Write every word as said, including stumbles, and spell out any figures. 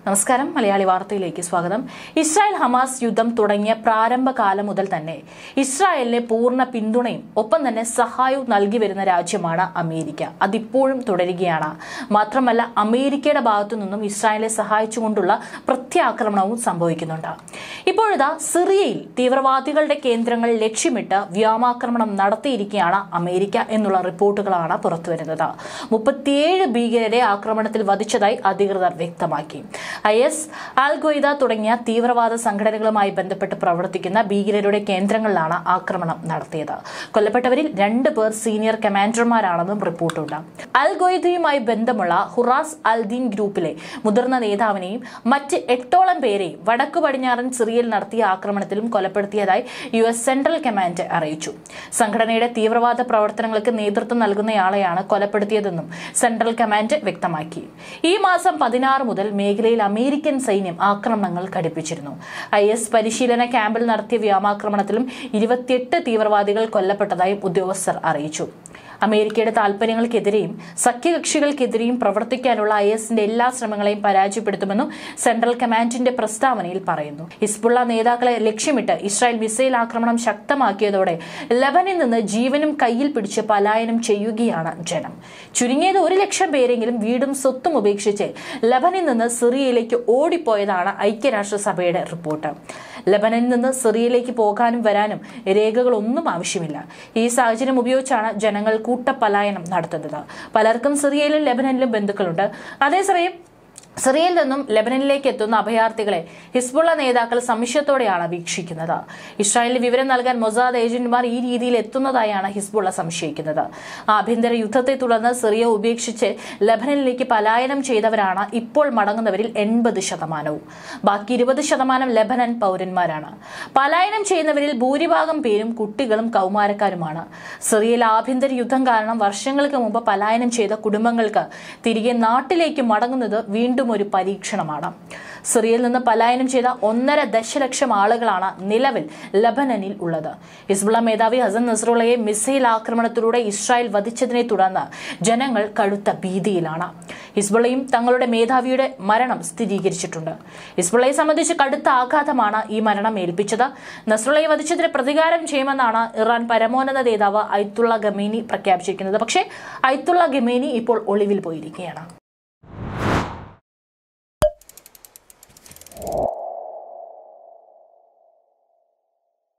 നമസ്കാരം മലയാളി വാർത്തയിലേക്ക് സ്വാഗതം. ഇസ്രായേൽ ഹമാസ് യുദ്ധം തുടങ്ങിയ പ്രാരംഭകാലം മുതൽ തന്നെ ഇസ്രായേലിനെ പൂർണ്ണ പിന്തുണയും ഒപ്പം തന്നെ സഹായവും നൽകി വരുന്ന രാജ്യമാണ് അമേരിക്ക. അതിപ്പോഴും തുടരുകയാണ്. മാത്രമല്ല, അമേരിക്കയുടെ ഭാഗത്തു നിന്നും ഇസ്രായേലിനെ സഹായിച്ചുകൊണ്ടുള്ള പ്രത്യാക്രമണവും സംഭവിക്കുന്നുണ്ട്. ഇപ്പോഴിതാ സിറിയയിൽ തീവ്രവാദികളുടെ കേന്ദ്രങ്ങൾ ലക്ഷ്യമിട്ട് വ്യോമാക്രമണം നടത്തിയിരിക്കുകയാണ് അമേരിക്ക എന്നുള്ള റിപ്പോർട്ടുകളാണ് പുറത്തുവരുന്നത്. മുപ്പത്തിയേഴ് ഭീകരരെ ആക്രമണത്തിൽ വധിച്ചതായി അധികൃതർ വ്യക്തമാക്കി. ഐ എസ്, അൽ ഖ്വയ്ദ തുടങ്ങിയ തീവ്രവാദ സംഘടനകളുമായി ബന്ധപ്പെട്ട് പ്രവർത്തിക്കുന്ന ഭീകരരുടെ കേന്ദ്രങ്ങളിലാണ് ആക്രമണം നടത്തിയത്. കൊല്ലപ്പെട്ടവരിൽ രണ്ട് പേർ സീനിയർ കമാൻഡർമാരാണെന്നും റിപ്പോർട്ടുണ്ട്. അൽ ഖ്വയ്ദയുമായി ബന്ധമുള്ള ഹുറാസ് അൽ ദീൻ ഗ്രൂപ്പിലെ മുതിർന്ന നേതാവിനെയും മറ്റ് എട്ടോളം പേരെയും വടക്കു പടിഞ്ഞാറൻ സിറിയയിൽ നടത്തിയ ആക്രമണത്തിലും കൊലപ്പെടുത്തിയതായി യു എസ് സെൻട്രൽ കമാൻഡ് അറിയിച്ചു. സംഘടനയുടെ തീവ്രവാദ പ്രവർത്തനങ്ങൾക്ക് നേതൃത്വം നൽകുന്നയാളെയാണ് കൊലപ്പെടുത്തിയതെന്നും സെൻട്രൽ കമാൻഡ് വ്യക്തമാക്കി. ഈ മാസം പതിനാറ് മുതൽ മേഖലയിൽ അമേരിക്കൻ സൈന്യം ആക്രമണങ്ങൾ ഘടിപ്പിച്ചിരുന്നു. ഐ എസ് പരിശീലന ക്യാമ്പിൽ നടത്തിയ വ്യോമാക്രമണത്തിലും ഇരുപത്തിയെട്ട് തീവ്രവാദികൾ കൊല്ലപ്പെട്ടതായും ഉദ്യോഗസ്ഥർ അറിയിച്ചു. അമേരിക്കയുടെ താൽപര്യങ്ങൾക്കെതിരെയും സഖ്യകക്ഷികൾക്കെതിരെയും പ്രവർത്തിക്കാനുള്ള ഐ എസിന്റെ എല്ലാ ശ്രമങ്ങളെയും പരാജയപ്പെടുത്തുമെന്നും സെൻട്രൽ കമാൻഡിന്റെ പ്രസ്താവനയിൽ പറയുന്നു. ഹിസ്ബുള്ള നേതാക്കളെ ലക്ഷ്യമിട്ട് ഇസ്രായേൽ മിസൈൽ ആക്രമണം ശക്തമാക്കിയതോടെ ലബനിൽ നിന്ന് ജീവനും കയ്യിൽ പിടിച്ച് പലായനം ചെയ്യുകയാണ് ജനം. ചുരുങ്ങിയത് ഒരു ലക്ഷം പേരെങ്കിലും വീടും സ്വത്തും ഉപേക്ഷിച്ച് ലബനിൽ നിന്ന് സിറിയയിലേക്ക് ഓടിപ്പോയതാണ് ഐക്യരാഷ്ട്രസഭയുടെ റിപ്പോർട്ട്. ലബനിൽ നിന്ന് സിറിയയിലേക്ക് പോകാനും വരാനും രേഖകളൊന്നും ആവശ്യമില്ല. ഈ സാഹചര്യം ഉപയോഗിച്ചാണ് ജനങ്ങൾ കൂട്ടപ്പലായനം നടത്തുന്നത്. പലർക്കും സിറിയയിലും ലെബനനിലും ബന്ധുക്കളുണ്ട്. അതേസമയം സിറിയയിൽ നിന്നും ലെബനനിലേക്ക് എത്തുന്ന അഭയാർത്ഥികളെ ഹിസ്ബുള്ള നേതാക്കൾ സംശയത്തോടെയാണ് വീക്ഷിക്കുന്നത്. ഇസ്രായേലിന് വിവരം നൽകാൻ മൊസാദ് ഏജന്റുമാർ ഈ രീതിയിൽ എത്തുന്നതായാണ് ഹിസ്ബുള്ള സംശയിക്കുന്നത്. ആഭ്യന്തര യുദ്ധത്തെ തുടർന്ന് സിറിയ ഉപേക്ഷിച്ച് ലെബനനിലേക്ക് പലായനം ചെയ്തവരാണ് ഇപ്പോൾ മടങ്ങുന്നവരിൽ എൺപത് ശതമാനവും. ബാക്കി ഇരുപത് ശതമാനം ലെബനൻ പൗരന്മാരാണ്. പലായനം ചെയ്യുന്നവരിൽ ഭൂരിഭാഗം പേരും കുട്ടികളും കൗമാരക്കാരുമാണ്. സിറിയയിൽ ആഭ്യന്തര യുദ്ധം കാരണം വർഷങ്ങൾക്ക് മുമ്പ് പലായനം ചെയ്ത കുടുംബങ്ങൾക്ക് തിരികെ നാട്ടിലേക്ക് മടങ്ങുന്നത് വീണ്ടും ഒരു പരീക്ഷണമാണ്. സിറിയയിൽ നിന്ന് പലായനം ചെയ്ത ഒന്നര ദശലക്ഷം ആളുകളാണ് നിലവിൽ ലബനനിൽ ഉള്ളത്. ഹിസ്ബുള്ള മേധാവി ഹസൻ നസ്രുള്ളയെ മിസൈൽ ആക്രമണത്തിലൂടെ ഇസ്രായേൽ വധിച്ചതിനെ തുടർന്ന് ജനങ്ങൾ കടുത്ത ഭീതിയിലാണ്. ഹിസ്ബുള്ളയും തങ്ങളുടെ മേധാവിയുടെ മരണം സ്ഥിരീകരിച്ചിട്ടുണ്ട്. ഹിസ്ബുള്ളയെ സംബന്ധിച്ച് കടുത്ത ആഘാതമാണ് ഈ മരണം ഏൽപ്പിച്ചത്. നസ്രുള്ളയെ വധിച്ചതിന് പ്രതികാരം ചെയ്യുമെന്നാണ് ഇറാൻ പരമോന്നത നേതാവ് അയത്തുള്ള ഖമേനി പ്രഖ്യാപിച്ചിരിക്കുന്നത്. പക്ഷേ അയത്തുള്ള ഖമേനി ഇപ്പോൾ ഒളിവിൽ പോയിരിക്കുകയാണ്.